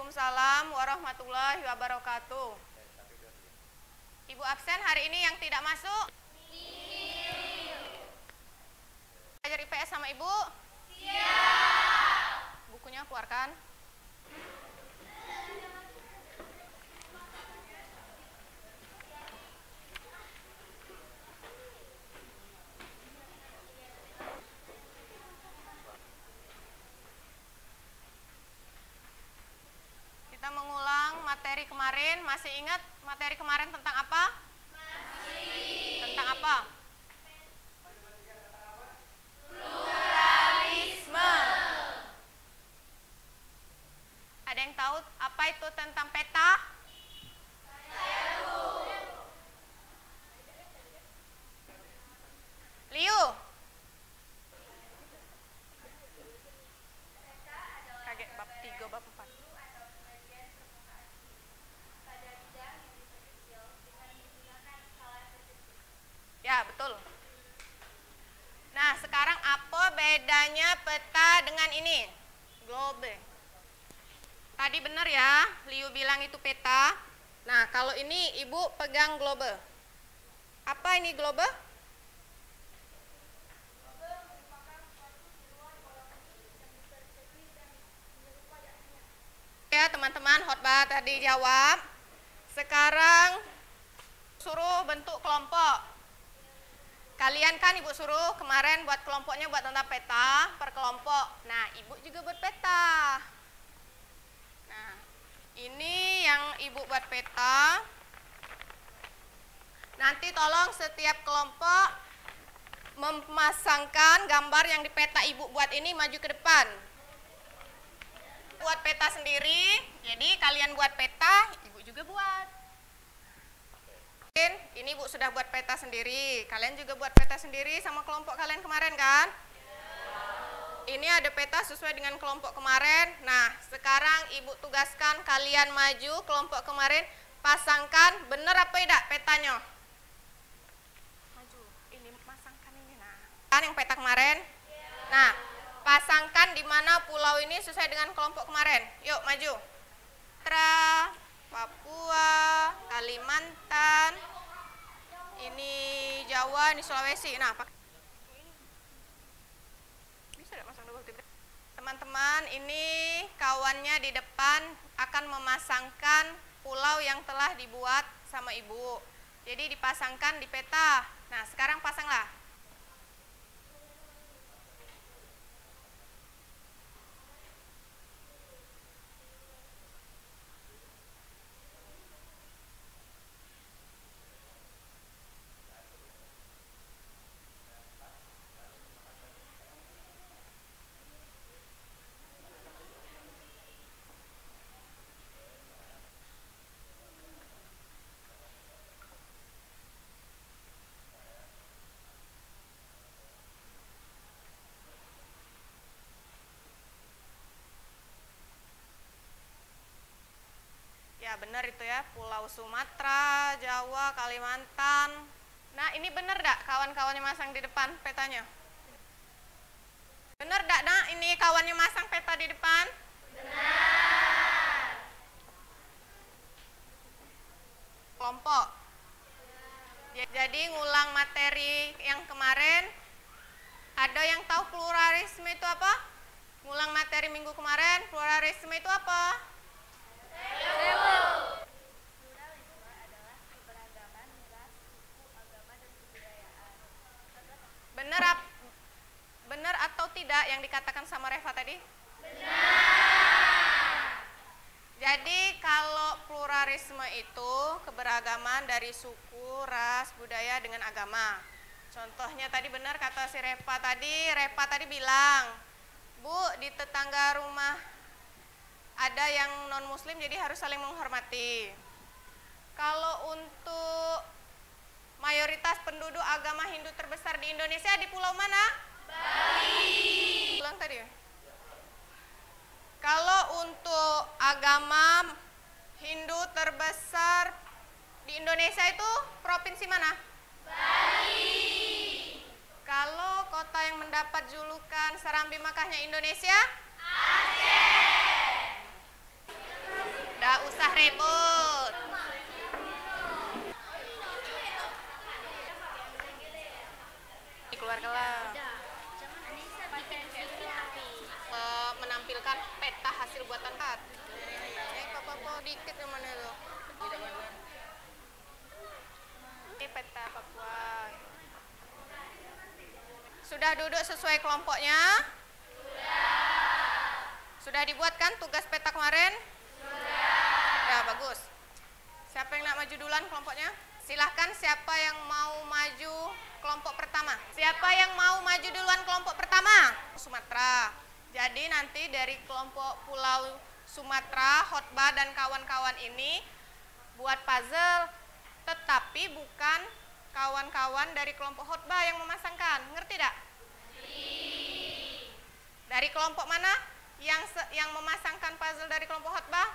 Waalaikumsalam warahmatullahi wabarakatuh. Ibu absen hari ini yang tidak masuk? Belajar IPS sama Ibu? Siap. Bukunya keluarkan. Kita mengulang materi kemarin. Masih ingat materi kemarin tentang apa? Masih. Tentang apa? Pluralisme. Ada yang tahu apa itu tentang peta? Liu. Kaget bab 3, bab 4. Ya, betul. Nah, sekarang apa bedanya peta dengan ini? Globe. Tadi benar ya, Liu bilang itu peta. Nah, kalau ini Ibu pegang globe. Apa ini globe? Ya, teman-teman, khotbah tadi jawab. Sekarang suruh bentuk kelompok. Kalian kan Ibu suruh kemarin buat kelompoknya buat tentang peta per kelompok. Nah, Ibu juga buat peta. Nah, ini yang Ibu buat peta. Nanti tolong setiap kelompok memasangkan gambar yang di peta Ibu buat ini maju ke depan. Buat peta sendiri, jadi kalian buat peta, Ibu juga buat. Ini Bu sudah buat peta sendiri, kalian juga buat peta sendiri sama kelompok kalian kemarin kan? Ini ada peta sesuai dengan kelompok kemarin. Nah, sekarang Ibu tugaskan kalian maju kelompok kemarin, pasangkan bener apa tidak petanya? Maju, ini pasangkan ini. Nah, kan yang peta kemarin? Nah, pasangkan di mana pulau ini sesuai dengan kelompok kemarin. Yuk, maju. Sumatera, Papua, Kalimantan, ini Jawa, ini Sulawesi. Nah, bisa tidak pasang double tipe? Teman-teman, ini kawannya di depan akan memasangkan pulau yang telah dibuat sama Ibu. Jadi dipasangkan di peta. Nah, sekarang pasanglah. Ya benar itu ya, Pulau Sumatera, Jawa, Kalimantan. Nah ini benar dak kawan-kawannya masang di depan petanya? Benar dak nak ini kawannya masang peta di depan? Benar. Kelompok. Jadi ngulang materi yang kemarin. Ada yang tahu pluralisme itu apa? Ngulang materi minggu kemarin, pluralisme itu apa? Benar atau tidak yang dikatakan sama Reva tadi? Benar. Jadi kalau pluralisme itu keberagaman dari suku, ras, budaya dengan agama. Contohnya tadi benar kata si Reva tadi bilang, Bu, di tetangga rumah ada yang non muslim jadi harus saling menghormati. Kalau untuk mayoritas penduduk agama Hindu terbesar di Indonesia di pulau mana? Bali. Ulang tadi ya? Kalau untuk agama Hindu terbesar di Indonesia itu provinsi mana? Bali. Kalau kota yang mendapat julukan Serambi Makkahnya Indonesia? Aceh. Nggak usah ribut. Keluar kelas. Menampilkan peta hasil buatan Pat. Papa dikit yang mana itu? Ini peta Papua. Sudah duduk sesuai kelompoknya? Sudah dibuatkan tugas peta kemarin? Ya, bagus. Siapa yang nak maju duluan kelompoknya? Silahkan, siapa yang mau maju kelompok pertama? Siapa yang mau maju duluan kelompok pertama? Sumatera. Jadi nanti dari kelompok Pulau Sumatera, Khotbah dan kawan-kawan ini buat puzzle, tetapi bukan kawan-kawan dari kelompok Khotbah yang memasangkan. Ngerti tidak? Dari kelompok mana yang memasangkan puzzle dari kelompok Khotbah?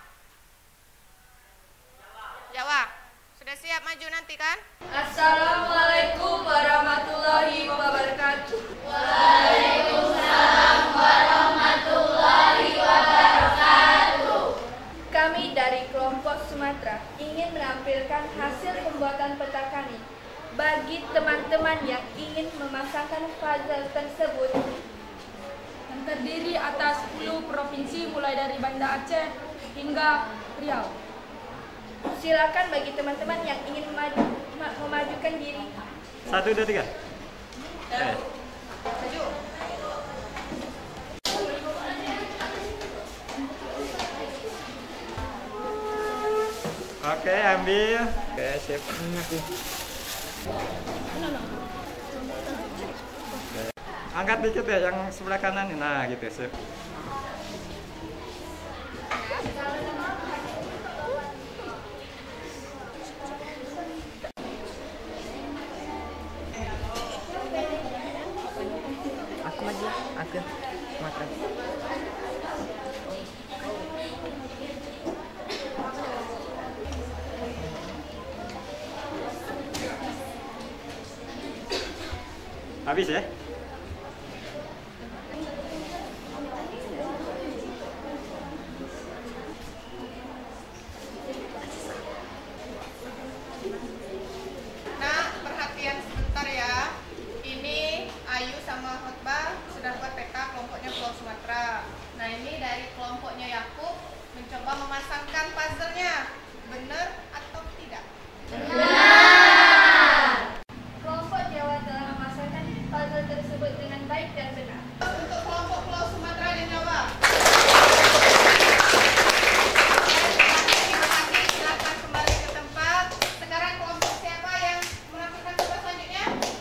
Jawa. Sudah siap maju nanti kan? Assalamualaikum warahmatullahi wabarakatuh. Waalaikumsalam warahmatullahi wabarakatuh. Kami dari kelompok Sumatera ingin menampilkan hasil pembuatan peta kami. Bagi teman-teman yang ingin memasangkan puzzle tersebut, yang terdiri atas 10 provinsi mulai dari Banda Aceh hingga Riau. silakan bagi teman-teman yang ingin memajukan diri. 1, 2, 3. Maju. Oke, ambil. Oke, sip. Angkat dikit ya yang sebelah kanan. Nah, gitu, sip. Aku maju, aku Sumatera. Habis ya? Nah, perhatian sebentar ya. Ini Ayu sama Khotbah sudah buat peta kelompoknya Pulau Sumatera. Nah, ini dari kelompoknya Yakub mencoba memasangkan puzzle-nya. Benar atau tidak? Kelompok Jawa telah memasangkan puzzle tersebut dengan baik dan benar. Untuk kelompok Pulau Sumatera dan Jawa. Terima kasih, silakan kembali ke tempat. Sekarang kelompok siapa yang menampilkan tugas selanjutnya?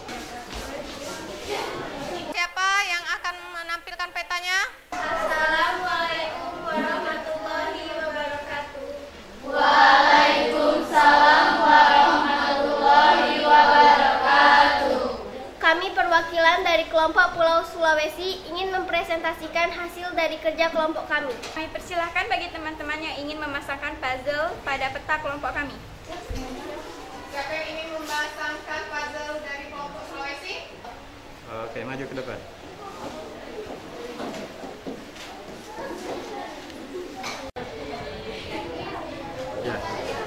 Siapa yang akan menampilkan petanya? Assalamualaikum warahmatullahi wabarakatuh. Waalaikumsalam warahmatullahi wabarakatuh. Kami perwakilan dari kelompok Pulau Sulawesi ingin mempresentasikan hasil dari kerja kelompok kami. Kami persilahkan bagi teman-teman yang ingin memasangkan puzzle pada peta kelompok kami. Siapa yang ingin memasangkan puzzle dari kelompok Sulawesi? Oke, maju ke depan. Ya.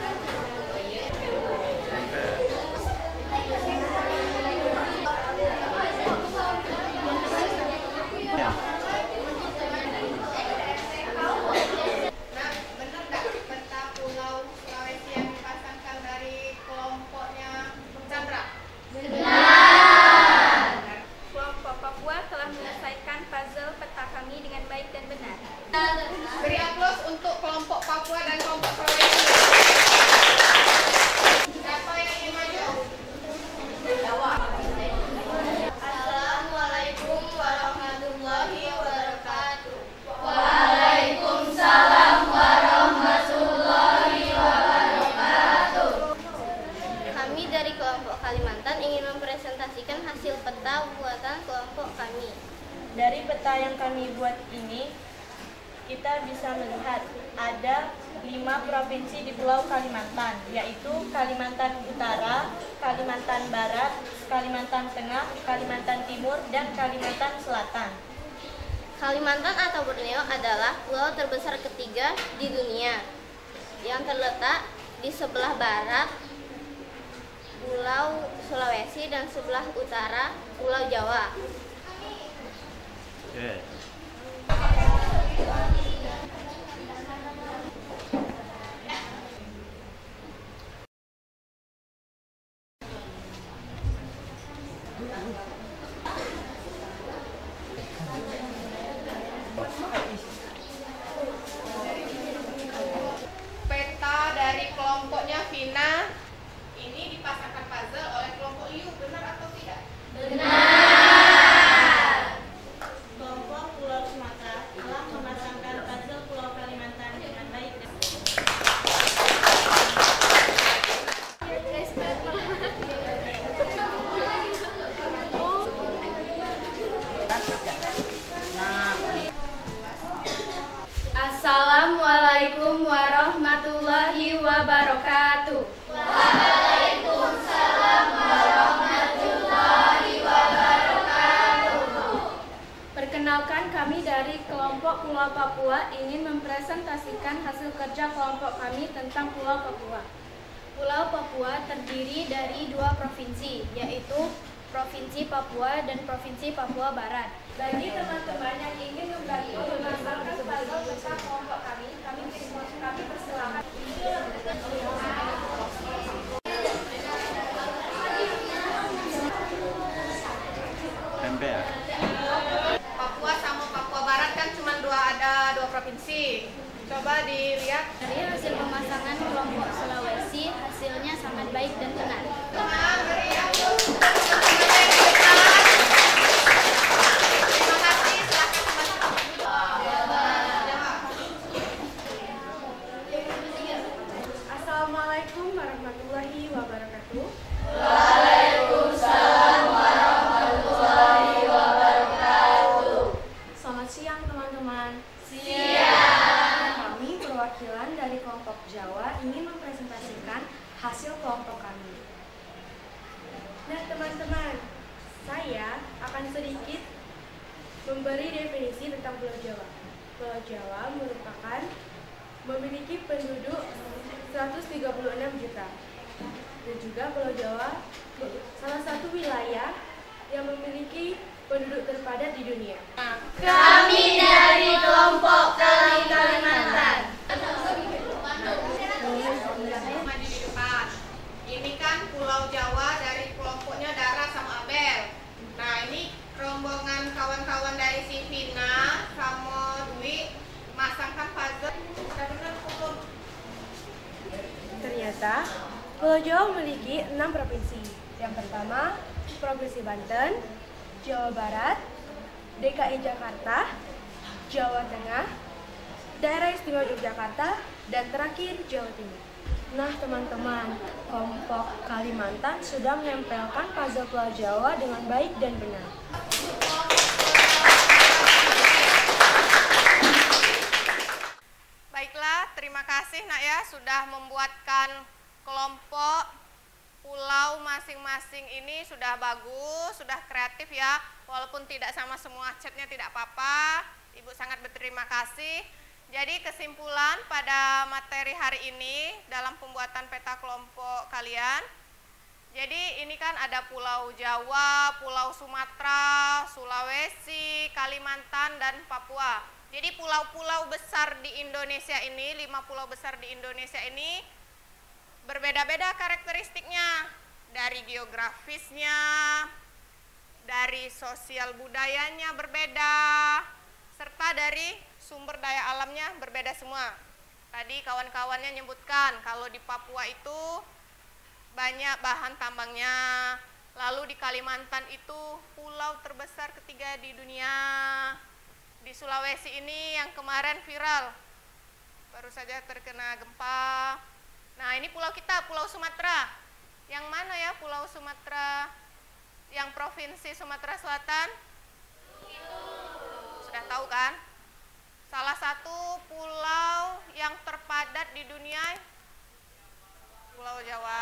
Ya. Nah, benar nggak peta Pulau Sulawesi yang dipasangkan dari kelompoknya Chandra? Kelompok Papua telah menyelesaikan puzzle peta kami dengan baik dan benar. Beri aplaus untuk kelompok Papua dan kelompok Sulawesi. Siapa yang ingin maju? Assalamualaikum warahmatullahi wabarakatuh. Waalaikumsalam warahmatullahi wabarakatuh. Kami dari kelompok Kalimantan ingin mempresentasikan hasil peta buatan kelompok kami. Dari peta yang kami buat ini, kita bisa melihat ada 5 provinsi di Pulau Kalimantan, yaitu Kalimantan Utara, Kalimantan Barat, Kalimantan Tengah, Kalimantan Timur, dan Kalimantan Selatan. Kalimantan atau Borneo adalah pulau terbesar ketiga di dunia. yang terletak di sebelah barat Pulau Sulawesi dan sebelah utara Pulau Jawa. Oke. Peta dari kelompoknya Vina ini dipasangkan puzzle oleh kelompok Liu, benar atau tidak? Kelompok Pulau Sumatera telah memasangkan puzzle Pulau Kalimantan dengan baik dan Assalamualaikum warahmatullahi wabarakatuh. Perkenalkan, kami dari kelompok Pulau Papua ingin mempresentasikan hasil kerja kelompok kami tentang Pulau Papua. Pulau Papua terdiri dari 2 provinsi, yaitu Provinsi Papua dan Provinsi Papua Barat. Bagi teman-teman yang ingin membantu memasangkan puzzle tentang kelompok kami persilakan. Tempe ya? Papua sama Papua Barat kan cuma ada 2 provinsi. Coba dilihat. Dari hasil pemasangan kelompok Sulawesi, hasilnya sangat baik dan benar. Terima kasih. Assalamualaikum warahmatullahi wabarakatuh. Selamat siang teman-teman. Kami perwakilan dari kelompok Jawa ingin mempresentasikan hasil kelompok kami. Nah teman-teman, saya akan sedikit memberi definisi tentang Pulau Jawa. Pulau Jawa merupakan memiliki penduduk 136 juta. Dan juga Pulau Jawa salah satu wilayah yang memiliki penduduk terpadat di dunia. Kami dari kelompok Kalimantan. Maju di depan. Ini kan Pulau Jawa dari kelompoknya Dara sama Abel. Nah, ini rombongan kawan-kawan dari si Vina sama Dwi masangkan puzzle. Sudah benar belum? Ternyata Pulau Jawa memiliki 6 provinsi. Yang pertama, Provinsi Banten, Jawa Barat, DKI Jakarta, Jawa Tengah, Daerah Istimewa Yogyakarta, dan terakhir Jawa Timur. Nah teman-teman, kelompok Kalimantan sudah menempelkan puzzle Pulau Jawa dengan baik dan benar. Baiklah, terima kasih Nak ya sudah membuatkan kelompok pulau masing-masing ini sudah bagus, sudah kreatif ya. Walaupun tidak sama semua catnya tidak apa-apa. Ibu sangat berterima kasih. Jadi kesimpulan pada materi hari ini dalam pembuatan peta kelompok kalian. Jadi ini kan ada Pulau Jawa, Pulau Sumatera, Sulawesi, Kalimantan, dan Papua. Jadi pulau-pulau besar di Indonesia ini, 5 pulau besar di Indonesia ini berbeda-beda karakteristiknya, dari geografisnya, dari sosial budayanya berbeda, serta dari sumber daya alamnya berbeda semua. Tadi kawan-kawannya nyebutkan kalau di Papua itu banyak bahan tambangnya, lalu di Kalimantan itu pulau terbesar ketiga di dunia. Di Sulawesi ini yang kemarin viral, baru saja terkena gempa. Nah ini pulau kita, Pulau Sumatera. Yang mana ya Pulau Sumatera? Yang Provinsi Sumatera Selatan? Sudah tahu kan? Salah satu pulau yang terpadat di dunia, Pulau Jawa.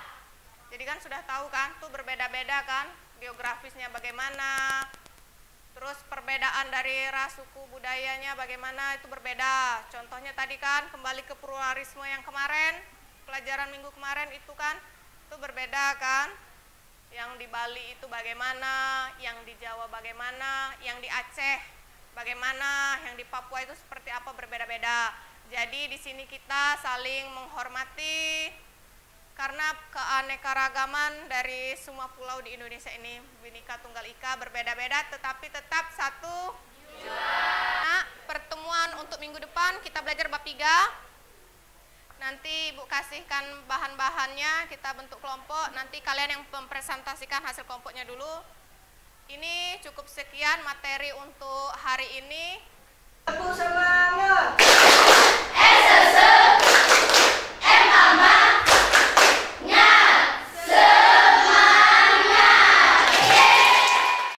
Jadi kan sudah tahu kan, tuh berbeda-beda kan, geografisnya bagaimana. Terus perbedaan dari ras, suku, budayanya bagaimana itu berbeda. Contohnya tadi kan kembali ke pluralisme yang kemarin, pelajaran minggu kemarin itu kan, itu berbeda kan. Yang di Bali itu bagaimana, yang di Jawa bagaimana, yang di Aceh bagaimana, yang di Papua itu seperti apa, berbeda-beda. Jadi di sini kita saling menghormati karena keanekaragaman dari semua pulau di Indonesia ini, Bhinneka Tunggal Ika, berbeda-beda tetapi tetap satu. Nah, pertemuan untuk minggu depan kita belajar bab 3. Nanti Ibu kasihkan bahan-bahannya, kita bentuk kelompok, nanti kalian yang mempresentasikan hasil kelompoknya dulu. Ini cukup sekian materi untuk hari ini. Tepuk semangat.